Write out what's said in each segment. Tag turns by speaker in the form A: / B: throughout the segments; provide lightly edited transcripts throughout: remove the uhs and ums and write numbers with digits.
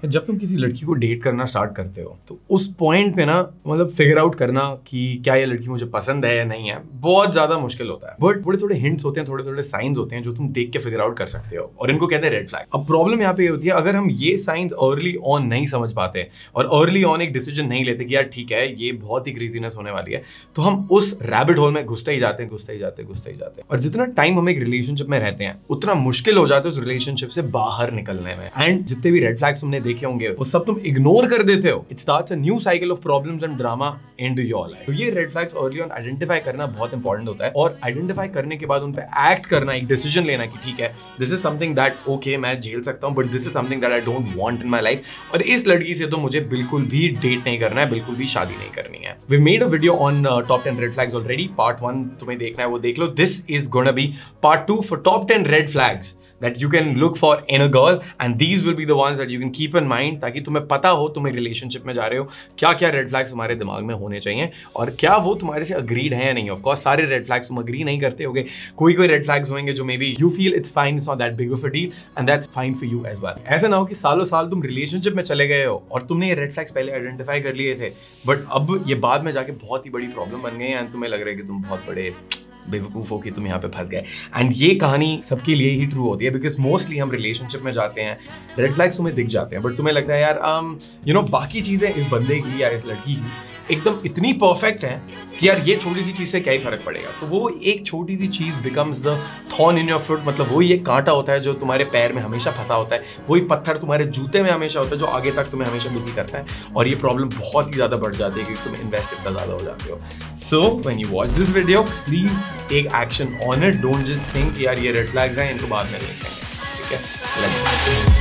A: जब तुम किसी लड़की को डेट करना स्टार्ट करते हो तो उस पॉइंट पे ना मतलब फिगर आउट करना कि क्या ये लड़की मुझे पसंद है या नहीं है बहुत ज्यादा मुश्किल होता है। बट थोड़े थोड़े हिंट्स होते हैं, थोड़े थोड़े साइंस होते हैं जो तुम देख के फिगर आउट कर सकते हो और इनको कहते हैं रेड फ्लैग। अब प्रॉब्लम यहाँ पे ये होती है अगर हम ये साइंस अर्ली ऑन नहीं समझ पाते और अर्ली ऑन एक डिसीजन नहीं लेते कि यार ठीक है ये बहुत ही क्रेजीनेस होने वाली है, तो हम उस रैबिट होल में घुसते ही जाते हैं। और जितना टाइम हम एक रिलेशनशिप में रहते हैं उतना मुश्किल हो जाता है उस रिलेशनशिप से बाहर निकलने में। एंड जितने भी रेड फ्लैग्स तुमने देखे होंगे वो सब तुम इग्नोर कर देते हो। It starts a new cycle of problems and drama into your life. तो ये red flags early on identify करना बहुत इंपॉर्टेंट होता है और आइडेंटिफाई करने के बाद उन पे एक्ट करना, एक डिसीजन लेना कि ठीक है this is something that okay मैं झेल सकता हूं but this is something that I don't want in my life और इस लड़की से तो मुझे बिल्कुल भी डेट नहीं करना है, बिल्कुल भी शादी नहीं करनी है। We made a video on top 10 red flags already. Part 1 तुम्हें देखना है वो देख लो। This is gonna be part 2 for top 10 red flags that you can look for in a girl and these will be the ones that you can keep in mind ताकि तुम्हें पता हो तुम एक रिलेशनशिप में जा रहे हो क्या क्या रेड फ्लैग्स तुम्हारे दिमाग में होने चाहिए और क्या वो तुम्हारे से अग्रीड है या नहीं। ऑफ कोर्स सारे रेड फ्लैग्स तुम अग्री नहीं करते होगे, कोई रेड फ्लैग्स होंगे जो maybe you feel it's fine, it's not that big of a deal and that's fine for you as well. ऐसा ना हो कि सालों साल तुम रिलेशनशिप में चले गए हो और तुमने ये रेड फ्लैग्स पहले आइडेंटिफाई कर लिए थे बट अब ये बाद में जाके बहुत ही बड़ी प्रॉब्लम बन गई एंड तुम्हें लग रहा है कि तुम बहुत बड़े बेवकूफ हो कि तुम यहाँ पे फंस गए। एंड ये कहानी सबके लिए ही ट्रू होती है बिकॉज मोस्टली हम रिलेशनशिप में जाते हैं, रेड फ्लैग्स तुम्हें दिख जाते हैं बट तुम्हें लगता है यार यू नो बाकी चीजें इस बंदे की या इस लड़की की एकदम इतनी परफेक्ट है कि यार ये छोटी सी चीज से क्या ही फर्क पड़ेगा। तो वो एक छोटी सी चीज becomes the thorn in your fruit, मतलब वही एक कांटा होता है जो तुम्हारे पैर में हमेशा फंसा होता है, वही पत्थर तुम्हारे जूते में हमेशा होता है जो आगे तक तुम्हें हमेशा दुखी करता है और ये प्रॉब्लम बहुत ही ज्यादा बढ़ जाती है क्योंकि तुम इन्वेस्ट इतना ज्यादा हो जाते हो। So when you watch this video please take action on it, don't just think यार ये रेड फ्लैग्स हैं इनको बाद में देखेंगे, ठीक है।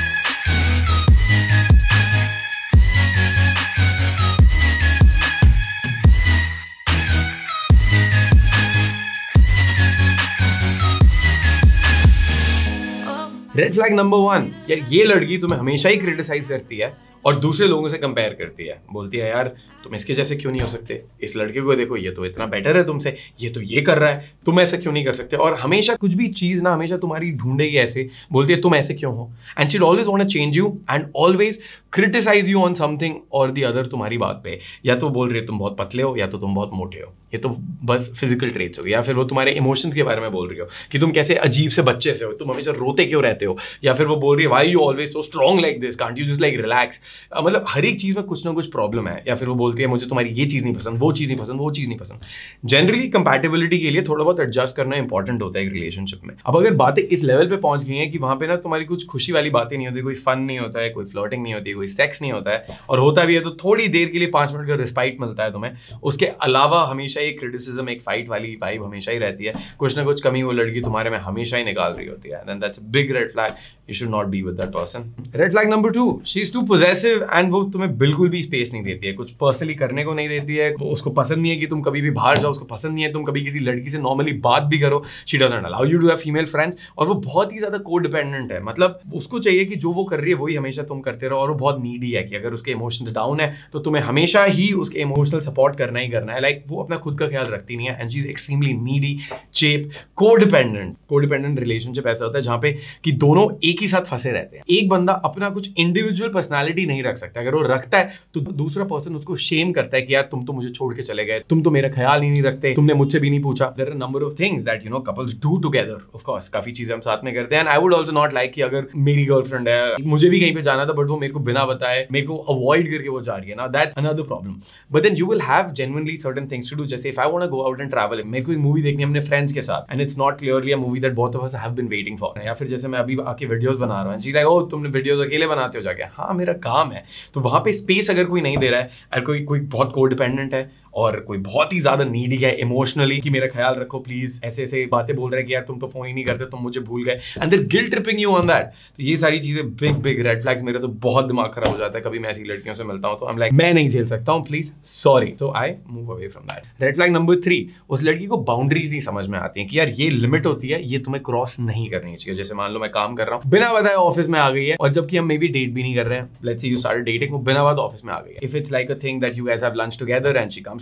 A: रेड फ्लैग नंबर 1, यार ये लड़की तुम्हें हमेशा ही क्रिटिसाइज करती है और दूसरे लोगों से कंपेयर करती है, बोलती है यार तुम इसके जैसे क्यों नहीं हो सकते, इस लड़के को देखो ये तो इतना बेटर है तुमसे, ये तो ये कर रहा है, तुम ऐसा क्यों नहीं कर सकते। और हमेशा कुछ भी चीज ना हमेशा तुम्हारी ढूंढेगी, ऐसे बोलती है तुम ऐसे क्यों हो and she always want to change you and always criticise you on something और दी अदर तुम्हारी बात पे। या तो बोल रही है तुम बहुत पतले हो या तो तुम बहुत मोटे हो, ये तो बस फिजिकल ट्रेट्स हो गए, या फिर वो तुम्हारे इमोशंस के बारे में बोल रही हो कि तुम कैसे अजीब से बच्चे से हो, तुम हमेशा रोते क्यों रहते हो, या फिर वो बोल रही है why you always so strong like this, can't you just like relax. मतलब हर एक चीज में कुछ ना कुछ प्रॉब्लम है। या फिर वो बोलती है मुझे तुम्हारी ये चीज नहीं पसंद, वो चीज नहीं पसंद, वो चीज नहीं पसंद। जनरली कंपैटिबिलिटी के लिए थोड़ा बहुत एडजस्ट करना इंपॉर्टेंट होता है एक रिलेशनशिप में। अब अगर बातें इस लेवल पे पहुंच गई हैं कि वहां पे ना तुम्हारी कुछ खुशी वाली बातें नहीं होती, कोई फन नहीं होता है, कोई फ्लर्टिंग नहीं होती, कोई सेक्स नहीं होता है, और होता भी है तो थोड़ी देर के लिए 5 मिनट का रिस्पाइट मिलता है तुम्हें, उसके अलावा हमेशा एक क्रिटिसिज्म, एक फाइट वाली वाइब हमेशा ही रहती है, कुछ ना कुछ कमी वो लड़की तुम्हारे में हमेशा ही निकाल रही होती है, then that's a big red flag, you should not be with that person. Red flag number 2, she is too possessive and वो तुम्हें बिल्कुल भी स्पेस नहीं देती है, कुछ पर्सनली करने को नहीं देती है, उसको पसंद नहीं है कि तुम कभी भी बाहर जाओ, उसको पसंद नहीं है तुम कभी किसी लड़की से नॉर्मली बात भी करो, she doesn't allow you to have female friends. और वो बहुत ही ज्यादा को डिपेंडेंट है, मतलब उसको चाहिए कि जो वो कर रही है वही हमेशा तुम करते रहो, और वो बहुत नीडी है कि अगर उसके इमोशंस डाउन है तो तुम्हें हमेशा ही उसके इमोशनल सपोर्ट करना ही करना है। लाइक वो अपना खुद का ख्याल रखती नहीं है and she is extremely needy, cheap, codependent relationship ऐसा होता है जहां पे कि दोनों एक ही साथ फंसे रहते हैं। एक बंदा अपना कुछ इंडिविजुअल पर्सनालिटी नहीं रख सकता, अगर वो रखता है तो दूसरा पर्सन उसको शेम करता है कि यार तुम तो मुझे छोड़ के चले गए, तुम तो मेरा ख्याल ही नहीं रखते, तुमने मुझसे भी नहीं पूछा। There are number of things that you know couples do together, of course काफी चीजें हम साथ में करते हैं and I would also not like कि अगर मेरी गर्लफ्रेंड है, मुझे भी कहीं पे जाना था बट वो मेरे को बिना बताए मेरे को अवॉइड करके वो जा रही है ना, that's another problem. But then you will have genuinely certain things to do, जैसे if I want to go out and travel, मेरे को एक मूवी देखनी है अपने फ्रेंड्स के साथ and it's not clearly a movie that both of us have been waiting for, या फिर जैसे मैं अभी आके वीडियोस बना रहा हूं जी लाइक ओ तुमने वीडियोस अकेले बनाते हो जाके, हाँ मेरा काम है। तो वहां पे स्पेस अगर कोई नहीं दे रहा है और कोई बहुत कोडिपेंडेंट है और कोई बहुत ही ज्यादा नीडी है इमोशनली कि मेरा ख्याल रखो प्लीज, ऐसे ऐसे बातें बोल रहे हैं कि यार तुम तो फोन ही नहीं करते, तुम मुझे भूल गए and they're guilt tripping you on that, तो ये सारी चीजें बिग रेड फ्लैग्स। मेरा तो बहुत दिमाग खराब हो जाता है कभी मैं ऐसी लड़कियों से मिलता हूं तो आई एम लाइक मैं नहीं झेल सकता हूं, please sorry, so I move away from that. Red flag number 3, उस लड़की को बाउंड्रीज नहीं समझ में आती है कि यार ये लिमिट होती है, ये तुम्हें क्रॉस नहीं करनी चाहिए। जैसे मान लो मैं काम कर रहा हूँ, बिना बताए ऑफिस में आ गई है, और जबकि हम मे बी डेट भी नहीं कर रहे हैं, let's say you started dating, वो बिना बात ऑफिस में आ गई है। If it's like a thing that you guys have lunch together and she comes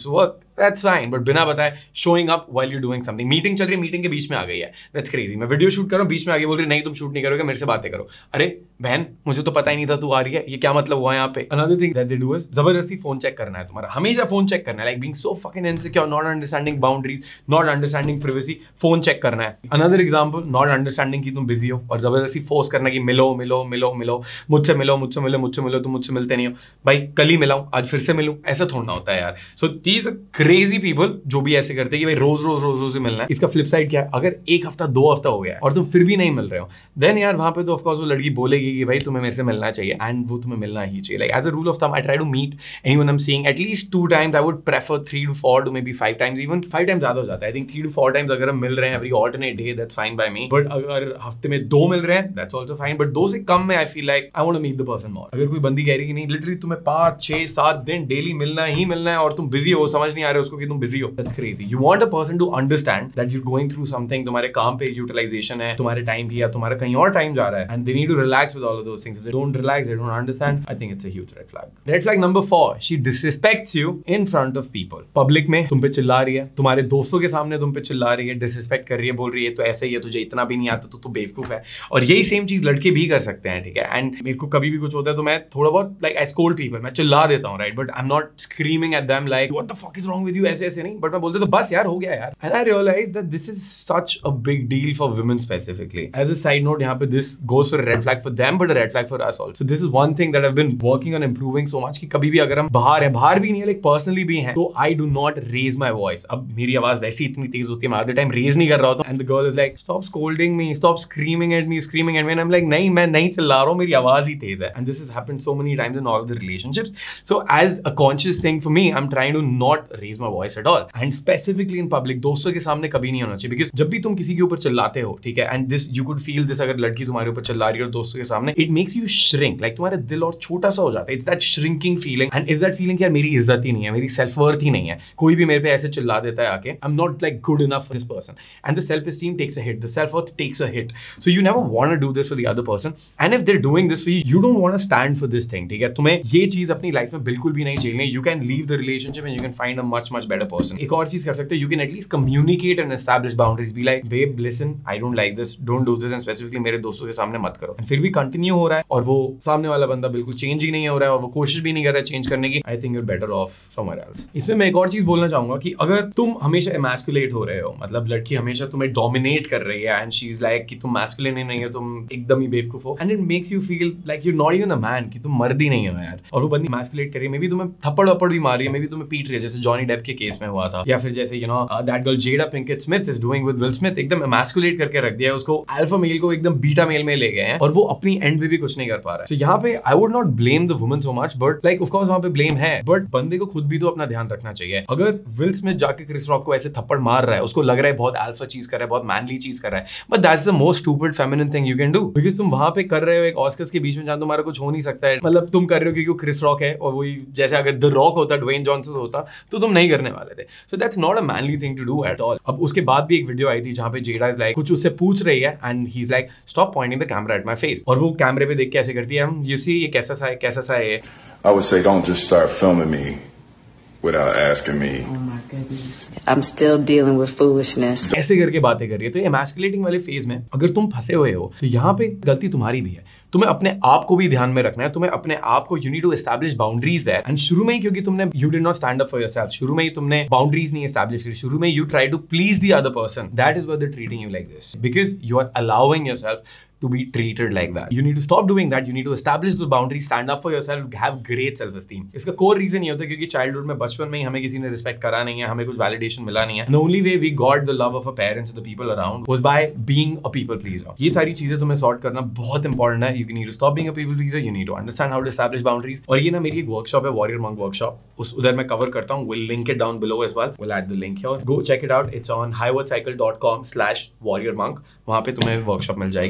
A: to work, that's fine, but बिना बताए showing up while you're doing something, meeting चल रही है, मीटिंग के बीच में आ गई है, that's crazy. मैं वीडियो शूट कर रहा हूँ, बीच में आगे बोल रही नहीं तुम शूट नहीं करोगे, मेरे से बातें करो. अरे बहन मुझे तो पता ही नहीं था तू आ रही है, ये क्या मतलब हुआ यहाँ पे. Another thing that they do is जबरदस्ती फोन चेक करना है तुम्हारा, हमेशा फोन चेक करना है, like being so fucking insecure, not understanding boundaries, not understanding privacy, phone check करना है. Another example, not understanding कि तुम बिजी हो और जबरदस्ती फोर्स करना कि मिलो मिलो मिलो मिलो, मुझसे मिलो मुझसे मिलो मुझसे मिलो, तुम मुझसे मिलते नहीं हो. भाई कल ही मिलाऊं, आज फिर से मिलूं, ऐसा थोड़ा होता है यार. सो दीज क्रेजी पीपल जो भी ऐसे करते हैं कि भाई रोज रोज रोज रोज मिलना है. इसका फ्लिप साइड क्या है, अगर एक हफ्ता 2 हफ्ता हो गया है और तुम फिर भी नहीं मिल रहे हो, देन यार वहां पे तो ऑफकोर्स वो लड़की बोलेगी कि भाई तुम्हें मेरे से मिलना चाहिए, एंड वो तुम्हें मिलना ही चाहिए. Like as a rule of thumb I try to meet anyone I am seeing at least 2 times. I would prefer 3 to 4 to maybe 5 times. Even 5 times ज्यादा हो जाता है. आई थिंक 3 to 4 टाइम्स अगर हम मिल रहे हैं every alternate day, that's fine by me. But अगर हफ्ते में 2 मिल रहे हैं, दैट्स आल्सो फाइन. बट 2 से कम में I feel like I want to meet the person more. अगर कोई बंदी कह रही है कि नहीं लिटरली तुम्हें 5 6 7 दिन डेली मिलना ही मिलना है और तुम बिजी हो, समझ नहीं आ रहे उसको कि तुम बिजी हो, that's crazy. You want a person to understand that you are going through something. तुम्हारे काम पे यूटिलाइजेशन है, तुम्हारे टाइम की, या तुम्हारा कहीं और टाइम जा रहा है, and they need to relax with all of those things. They don't relax, they don't understand. I think it's a huge red flag. Red flag number 4, she disrespects you in front of people. Public में तुम पे चिल्ला रही है, तुम्हारे दोस्तों के सामने तुम पे चिल्ला रही है, डिसरिस्पेक्ट कर रही है, बोल रही है तो ऐसे ही है, तुझे इतना भी नहीं आता तो तू बेवकूफ है. और यही सेम चीज लड़के भी कर सकते हैं, ठीक है. एंड मेरे को कभी भी कुछ होता है तो मैं थोड़ा बहुत लाइक आई स्कोल्ड पीपल, मैं चिल्ला देता हूँ, right. But I am not screaming at them like what the fuck is wrong with you, ऐसे ऐसे नहीं. बट मैं बोलते तो बस यार हो गया यार. And I realise that this is such a big deal for women specifically. As a side note, यहाँ पे this goes for red flag for them but a red flag for us also. So this is one thing that I have been working on improving so much कि कभी भी अगर हम बाहर भी नहीं है, लाइक पर्सनली भी हैं, तो I do not raise my voice. अब मेरी आवाज वैसे ही इतनी तेज होती है, मैं आधे टाइम रेज नहीं कर रहा होता. And the girl is like stop scolding me, stop screaming at me, screaming at me. And I am like नहीं, मैं नहीं चिल्ला रहा हूं, मेरी आवाज ही तेज है. And this has happened so many times in all the relationships. So as a conscious thing for me, I am trying to not raise my voice at all. And specifically in public, दोस्तों के सामने कभी नहीं होना चाहिए. Because जब भी तुम किसी के ऊपर चिल्लाते हो, ठीक है, and this you could feel this, अगर लड़की तुम्हारे ऊपर चिल्ला रही है और दोस्तों के सामने, it makes you shrink. Like तुम्हारा दिल और छोटा सा हो जाता है. It's that shrinking feeling. And is that feeling यार मेरी इज्जत ही नहीं है, मेरी सेल्फ वर्थ ही नहीं है, कोई भी मेरे पे ऐसे चिल्ला देता है आके, I am not like good enough for this person. And the self esteem takes a hit, the self worth takes a hit. So you never want to do this for the other person. And if they are doing this for you, you don't want to stand for this thing, ठीक है. तुम्हें ये चीज अपनी life में बिल्कुल भी नहीं झेलनी. You can leave the relationship and you can find a much much better person. एक और चीज कर सकते हो, you can at least communicate and establish boundaries. Be like babe listen, I don't like this, don't do this, and specifically मेरे दोस्तों के सामने मत करो. फिर भी कंटिन्यू हो रहा है और वो सामने वाला बंदा बिल्कुल चेंज ही नहीं हो रहा है और वो कोशिश भी नहीं कर रहा है चेंज करने की. I think you are better off somewhere else. इसमें मैं एक और चीज बोलना चाहूंगा कि अगर तुम हमेशा एमैस्कुलेट हो रहे हो, मतलब लड़की हमेशा तुम्हें डोमिनेट कर रही है, एंड शी इज लाइक कि तुम मैस्कुलिन ही नहीं हो, तुम एकदम ही बेवकूफ हो, and it makes you feel like you not even a man, कि तुम मर्द ही नहीं हो यार. और वो बंदी मैस्कुलेट कर रही है, मे बी तुम्हें थप्पड़ वप्पड़ भी मार रही है, मे बी तुम्हें पीट रही है, जैसे जॉनी डेप के केस में हुआ था, या फिर जैसे you know that girl Jada Pinkett Smith is doing with Will Smith. एकदम एमैस्कुलेट करके रख दिया है उसको, अल्फा मेल को एकदम बीटा मेल में ले गए हैं और वो अपनी एंड पे भी कुछ नहीं कर पा रहा है. तो यहाँ पे I would not blame the woman so much, but like of course वहां पे ब्लेम है, बट बंदे को खुद भी तो अपना ध्यान रखना चाहिए. अगर विल स्मिथ जाके क्रिस रॉक को ऐसे थप्पड़ मार रहा है, उसको लग रहा है बहुत अल्फा चीज कर रहा है, बहुत मैनली चीज कर रहा है, but that's the most stupid feminine thing you can do. Because तुम वहां पे कर रहे हो एक ऑस्कर्स के बीच में जहां तुम्हारा कुछ हो नहीं सकता है, मतलब तुम कर रहे हो क्योंकि क्रिस रॉक है, और वही जैसे अगर द रॉक होता, ड्वेन जॉनसन होता, तो तुम नहीं करने वाले थे. So that's not a manly thing to do at all. अब उसके बाद भी एक वीडियो आई थी जहां पे जेडा इज लाइक कुछ उससे पूछ रही है, and he is like stop pointing the camera at my face, और वो कैमरे पे देख के ऐसे करती है, यू सी ये कैसा सा है, कैसा सा है.
B: I would say don't just start filming me without asking me.
C: Oh my goodness. I'm still dealing with foolishness.
A: ऐसे करके बातें कर रही है. तो एमैस्कुलेटिंग वाले फेज में अगर तुम फंसे हुए हो, तो यहाँ पे गलती तुम्हारी भी है. तुम्हें अपने आप को भी ध्यान में रखना है. तुम्हें अपने आप को, you need to establish boundaries there. And शुरू में ही, क्योंकि तुमने you did not stand up for yourself, शुरू में ही तुमने बाउंड्रीज नहीं एस्टैब्लिश की, शुरू में you try to please the other person, that is why they are treating you like this, because you are allowing yourself to be treated like that. You need to stop doing that. You need to establish those boundaries, stand up for yourself, have great self-esteem. इसका core reason ये होता है क्योंकि childhood में, बचपन में ही हमें किसी ने respect करा नहीं है, हमें कुछ validation मिला नहीं है. The only way we got the love of our parents and the people around was by being a people pleaser. ये सारी चीजें तुम्हें sort करना बहुत important है. You need to stop being a people pleaser. You need to understand how to establish boundaries. और ये ना मेरी एक workshop है, Warrior Monk workshop. उधर मैं cover करता हूँ. We'll link it down below as well. We'll add the link here. Go check it out. It's on highwordcycle.com/warriormonk. वहाँ पे तुम्हें workshop मिल जाएगी.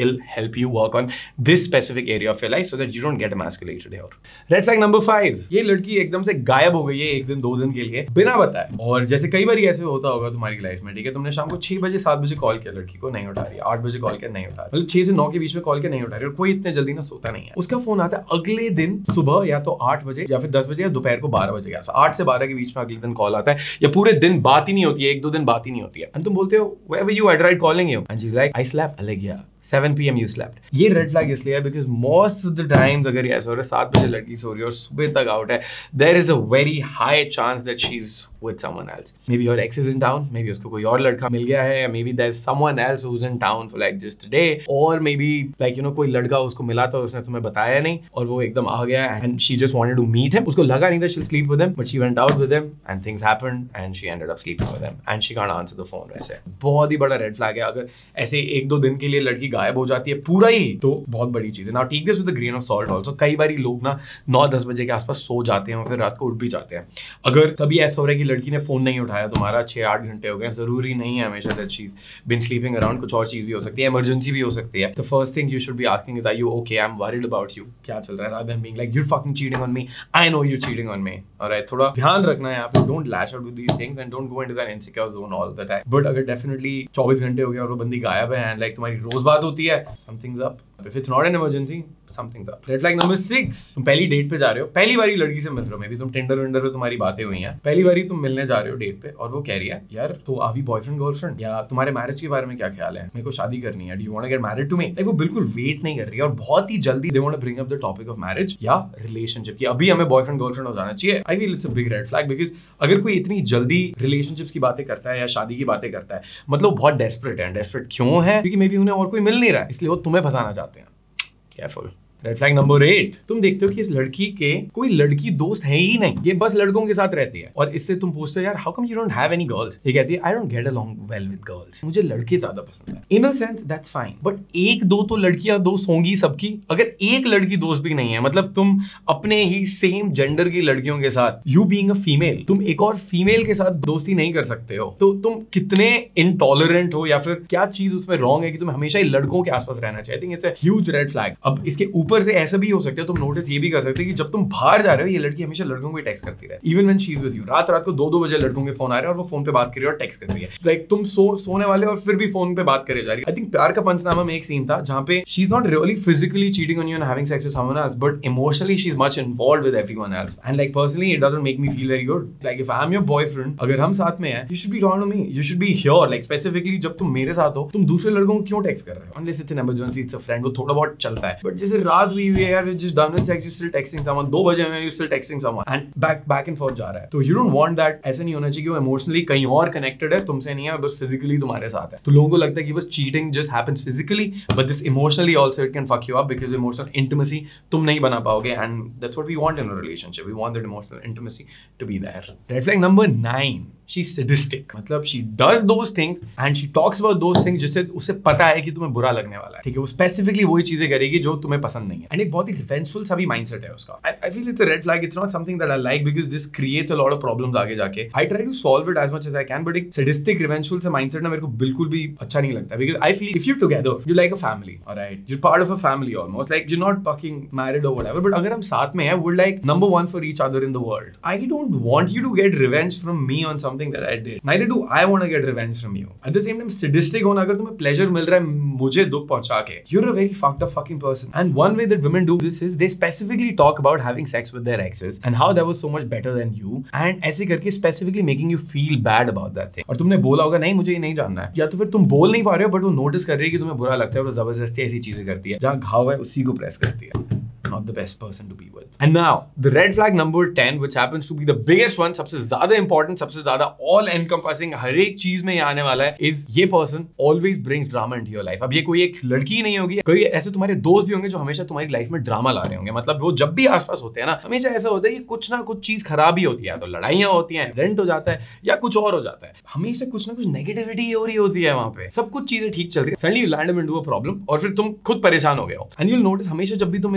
A: it'll help you work on this specific area of your life so that you don't get emasculated here. Red flag number 5, ये लड़की एकदम से गायब हो गई है 1 दिन 2 दिन के लिए बिना बताए। और जैसे कई बार ऐसे होता होगा तुम्हारी लाइफ में, ठीक है, तुमने शाम को 6 बजे 7 बजे कॉल किया, लड़की को नहीं उठा रही, 8 बजे कॉल किया नहीं उठा रही, मतलब 6 से 9 के बीच में कॉल किया नहीं उठा रही, और कोई इतने जल्दी ना सोता नहीं है। उसका फोन आता है अगले दिन सुबह या तो 8 बजे या फिर 10 बजे या दोपहर को 12 बजे, 8 से 12 के बीच में अगले दिन कॉल आता है, या पूरे दिन बात ही नहीं होती है, 1-2 दिन बात ही नहीं होती है। तुम बोलते हो where were you? I tried calling you and she's like I slept. Like yeah, 7 PM you slept. ये रेड फ्लैग इसलिए है because most of the times अगर ये ऐसा हो रहा है 7 बजे लड़की सो रही है और सुबह तक आउट है, there is a very high chance that she's with someone else. Maybe your ex is in town, maybe उसको कोई और लड़का मिल गया है, maybe there's someone else who's in town for like just a day, or maybe like you know कोई लड़का उसको मिला था, उसने तुम्हें बताया नहीं और वो एकदम आ गया and she just wanted to meet him. उसको लगा नहीं था she'll sleep with him, but she went out with him and things happened and she ended up sleeping with him and she can't answer the phone. वैसे बहुत ही बड़ा red flag है अगर ऐसे 1-2 दिन के लिए लड़की गायब हो जाती है पूरा ही, तो बहुत बड़ी चीज है। Now take this with a grain of salt also. कई बार लोग ना 9-10 बजे के आसपास सो जाते हैं और फिर रात को उठ भी जाते हैं। अगर कभी ऐसा हो रहा है कि लड़की ने फोन नहीं उठाया तुम्हारा, 6-8 घंटे हो गए, जरूरी नहीं है हमेशा that she is been sleeping around, कुछ और चीज भी हो सकती है, इमरजेंसी भी हो सकती है। The first thing you should be asking is are you okay, I am worried about you, क्या चल रहा है, rather than being like you fucking cheating on me, I know you cheating on me. Alright, थोड़ा ध्यान रखना है यहाँ पे, don't lash out with these things and don't go into that insecure zone all the time. But अगर definitely 24 घंटे हो गए और वो बंदी गायब है एंड लाइक तुम्हारी रोज बात होती है, something's up. If it's not an emergency, something's up. Red flag number 6, तुम पहली डेट पे जा रहे हो, पहली बारी लड़की से मिल रहे हो, मे बी तुम टिंडर विंडर पे तुम्हारी बातें हुई हैं, पहली बारी तुम मिलने जा रहे हो डेट पे और वो कह रही है यार तो अभी बॉयफ्रेंड गर्लफ्रेंड, या तुम्हारे मैरिज के बारे में क्या ख्याल है, मेरे को शादी करनी है, do you want to get married to me. Like वो बिल्कुल वेट नहीं कर रही है और बहुत ही जल्दी they want to bring up the topic of marriage या रिलेशनशिप की अभी हमें बॉयफ्रेंड गर्लफ्रेंड हो जाना चाहिए। I feel it's a big red flag because अगर कोई इतनी जल्दी रिलेशनशिप्स की बातें करता है या शादी की बातें करता है, मतलब बहुत डेस्परेट है। डेस्परेट क्यों है? क्योंकि मे बी उन्हें और कोई मिल नहीं रहा है, इसलिए वो तुम्हें फंसाना चाहते हैं। Careful. रेड फ्लैग नंबर 8, तुम देखते हो कि इस लड़की के कोई लड़की दोस्त है ही नहीं, ये बस लड़कों के साथ रहती है, और इससे तुम पूछते हो यार how come you don't have any girls. ये कहती है I don't get along well with girls, मुझे लड़के ज्यादा पसंद है। In a sense that's fine, but 1-2 तो लड़कियां दोस्त होंगी सबकी। अगर एक लड़की दोस्त भी नहीं है, मतलब तुम अपने ही सेम जेंडर की लड़कियों के साथ, यू बीइंग अ फीमेल, तुम एक और फीमेल के साथ दोस्ती नहीं कर सकते हो, तो तुम कितने इनटॉलरेंट हो या फिर क्या चीज उसमें रॉन्ग है कि तुम्हें हमेशा ही लड़कों के आसपास रहना चाहिए। I think it's a huge red flag. अब इसके ऊपर से ऐसा भी हो सकता है, तुम नोटिस ये भी कर सकते हो कि जब तुम बाहर जा रहे हो ये लड़की हमेशा लड़कों को टेक्स्ट करती रहे, even when she is with you. रात को 2-2 बजे लड़कों के फोन आ रहे हैं और वो फोन पे बात कर रही है और टेक्स्ट कर रही है। लाइक तुम सोने वाले और फिर भी फोन पे बात करे जा रही है। आई थिंक प्यार का पंचनामा में एक सीन था जहां पे she is not really physically cheating on you and having sex with someone else, but emotionally she is much involved with everyone else and like personally it doesn't make me feel very good. Like if I am your boyfriend, अगर हम साथ में हैं, you should be talking to me, you should be here. Like specifically जब तुम मेरे साथ हो, तुम दूसरे लड़कों को क्यों टेक्स्ट कर रहे हो? Unless it's an emergency, it's a friend, वो थोड़ा बहुत चलता है। बट जैसे रात हुई है यार, just done with sex, still texting someone, 2 बजे में you still texting someone and back and forth जा रहा है, तो you don't want that। ऐसा नहीं होना चाहिए कि वो इमोशनली कहीं और कनेक्टेड है, तुमसे नहीं है, बस फिजिकली तुम्हारे साथ है। तो लोगों को लगता है कि बस cheating just happens physically, but this emotionally also it can fuck you up because emotional intimacy तुम नहीं बना पाओगे, and that's what we want in a relationship. We want that emotional intimacy to be there. Red flag number 9, she's sadistic, मतलब she does those things and she talks about those things जिससे उसे पता है कि तुम्हें बुरा लगने वाला है, ठीक है, वो स्पेसिफिकली वही चीजें करेगी जो तुम्हें पसंद नहीं है, एंड एक बहुत ही रिवेंजफुल सा भी माइंडसेट है उसका। I feel it's a red flag. It's not something that I like because this creates a lot of problems आगे जाके। I try to solve it as much as I can, but एक sadistic, revengeful सा mindset ना मेरे को बिल्कुल भी अच्छा नहीं लगता, because I feel if you're together, you're like a family, alright? You're part of a family almost, like you're not fucking married or whatever, but अगर हम साथ में हैं, we're like number 1 for each other in the world. I don't want you to get revenge from me on something that I did. Neither do I want to get revenge from you. At the same time, sadistic होना, अगर तुम्हें pleasure मिल रहा है मुझे दुख पहुंचा के, you're a very fucked up fucking person. And one way that women do this is they specifically talk about having sex with their exes and how that was so much better than you, and ऐसे करके specifically making you feel bad about that thing. और तुमने बोला होगा नहीं मुझे ये नहीं जानना है, या तो फिर तुम बोल नहीं पा रहे हो बट वो नोटिस कर रही है कि तुम्हें बुरा लगता है और वो जबरदस्ती ऐसी चीजें करती है, जहां घाव है उसी को प्रेस करती है। Not the best person to be with. And now the red flag number 10, which happens to be the biggest one, सबसे ज्यादा important, सबसे ज्यादा all encompassing, हर एक चीज में ये आने वाला है, is ये person always brings drama into your life. अब ये कोई एक लड़की नहीं होगी, कोई ऐसे तुम्हारे दोस्त भी होंगे जो हमेशा तुम्हारी लाइफ में ड्रामा ला रहे होंगे। मतलब वो जब भी आसपास होते हैं ना, हमेशा ऐसा होता है कि कुछ ना कुछ चीज खराब ही होती है, तो लड़ाइयां होती हैं, रेंट हो जाता है या कुछ और हो जाता है, हमेशा कुछ ना कुछ नेगेटिविटी हो रही होती है वहां पे, सब कुछ चीजें ठीक चल रही है, suddenly you land into a problem और फिर तुम खुद परेशान हो गए हो। And you'll notice हमेशा जब भी तुम इस पर्सन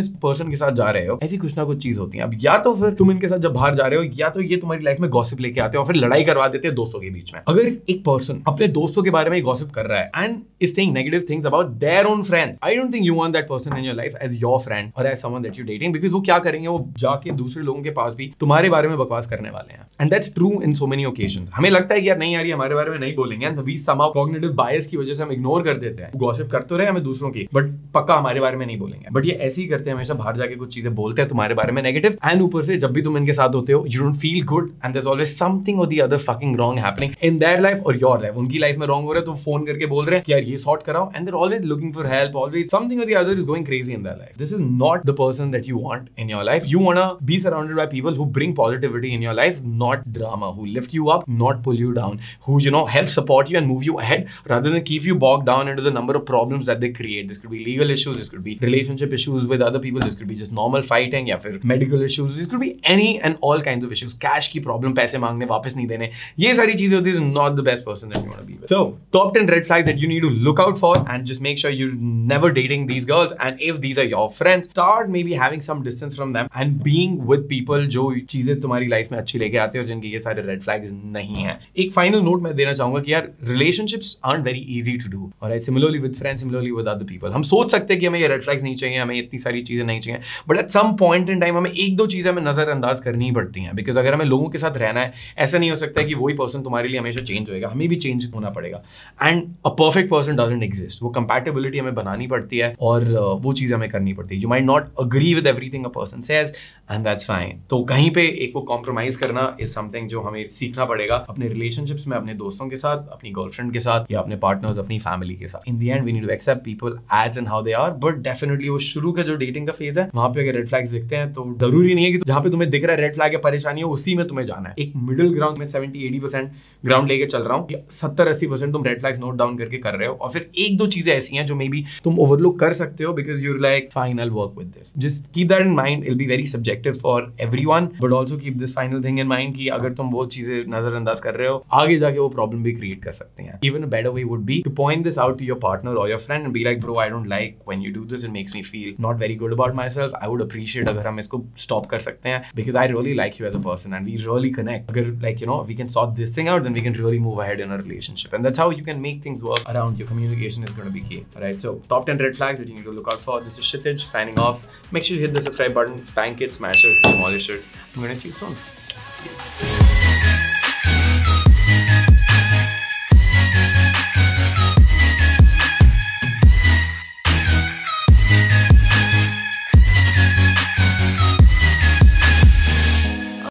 A: पर्सन के साथ जा रहे हो, ऐसी कुछ ना कुछ चीज होती है। अब या तो फिर तुम इनके साथ जब बाहर जा रहे हो, या तो ये तुम्हारी लाइफ में गॉसिप लेके आते हैं और फिर लड़ाई करवा देते हैं दोस्तों के बीच में। अगर एक पर्सन अपने दोस्तों के बारे में गॉसिप कर रहा है and is saying negative things about their own friends, I don't think you want that person in your life as your friend और as someone that you dating, because वो क्या करेंगे, वो जाके दूसरे लोगों के पास भी तुम्हारे बारे में बकवास करने वाले हैं। And that's true in so many occasions. हमें लगता है कि यार नहीं यार, ये हमारे बारे में नहीं बोलेंगे, and we somehow cognitive bias की वजह से हम इग्नोर कर देते हैं। गॉसिप करते रहे हमें दूसरों की, बट पक्का हमारे बारे में नहीं बोलेंगे। बट ये ऐसे ही करते हैं, हमेशा बाहर जाके कुछ चीजें बोलते हैं तुम्हारे बारे में नेगेटिव, एंड ऊपर से जब भी तुम इनके साथ होते हो, you don't feel good and there is always something और the other fucking wrong happening in their life और योर लाइफ। उनकी लाइफ में रॉन्ग हो रहा है तो फोन करके बोल रहे हैं कि यार ये सॉर्ट कराओ, and they're always looking for help, always something और the other is going crazy in their life. This is not the person that you want in your life. You want to be surrounded by people who bring positivity in your life, not drama, who lift you up, not pull you down, who, you know, help support you and move you ahead rather than keep you bogged down into the number of problems that they create. This could be legal issues, this could be relationship issues with other people, this could be just normal fighting, या फिर medical issues, this could be any and all kinds of issues. Cash की problem, पैसे मांगने, वापस नहीं देने, ये सारी चीजें होती है, not the best person that you want to be with. So, top 10 red flags that you need to look out for, and just make sure you're never dating these girls, and if these are your friends, start maybe having some distance from them and being with people जो चीजें तुम्हारी life में अच्छी लेके आते हैं और जिनके ये सारे रेड फ्लैग्स नहीं हैं। एक फाइनल नोट मैं देना चाहूंगा कि यार relationships aren't very easy to do, और similarly with friends, similarly with other people. हम सोच सकते हैं कि हमें ये रेड फ्लैग्स नहीं चाहिए, हमें इतनी सारी चीजें नहीं चाहिए, but at some point in time हमें एक दो चीजें हमें नजरअंदाज करनी ही पड़ती हैं, बिकॉज अगर हमें लोगों के साथ रहना है, ऐसा नहीं हो सकता है कि वही पर्सन तुम्हारे लिए हमेशा चेंज होएगा, हमें भी चेंज होना पड़ेगा। And a perfect person doesn't exist, वो कंपैटिबिलिटी हमें बनानी पड़ती है और वो चीज़ हमें करनी पड़ती है। You might not agree with everything a person says and that's fine. तो कहीं पे एक वो कॉम्प्रोमाइज करना इज समथिंग जो हमें सीखना पड़ेगा अपने रिलेशनशिप्स में, अपने दोस्तों के साथ, अपनी गर्लफ्रेंड के साथ, या अपने पार्टनर्स, अपनी फैमिली के साथ। In the end we need to accept people as and how they are, but definitely वो शुरू का जो डेटिंग का फेज है, वहां पे अगर रेड फ्लैग्स दिखते हैं तो जरूरी नहीं है कि जहां पे तुम्हें दिख रहा है रेड फ्लैग या परेशानी हो उसी में तुम्हें जाना है। एक मिडिल ग्राउंड में 70-80% ग्राउंड लेके चल रहा हूँ, 70-80% तुम रेड फ्लैग्स नोट डाउन करके कर रहे हो, और फिर एक दो चीजें ऐसी हैं जो मे बी तुम ओवरलुक कर सकते हो because you're like fine I will work with this. Just keep that in mind, it will be very subjective for everyone, but also keep this final thing in mind कि अगर तुम वो चीजें नजरअंदाज कर रहे हो, आगे जाके वो प्रॉब्लम भी क्रिएट कर सकते हैं। Even a better way would be to point this out to your partner और your friend and be like, bro I don't like when you do this, it makes me feel not very good about myself, I would appreciate अगर हम इसको stop कर सकते हैं, because I really like you as a person and we really connect. अगर like you know we can sort this thing out, then we can really move ahead in a relationship, and that's how you can make things work around your communication is going to be key. All right, so top 10 red flags that you need to look out for. This is Kshitij signing off. Make sure you hit the subscribe button, spank it, smash it, demolish it. I'm going to see you soon. Peace.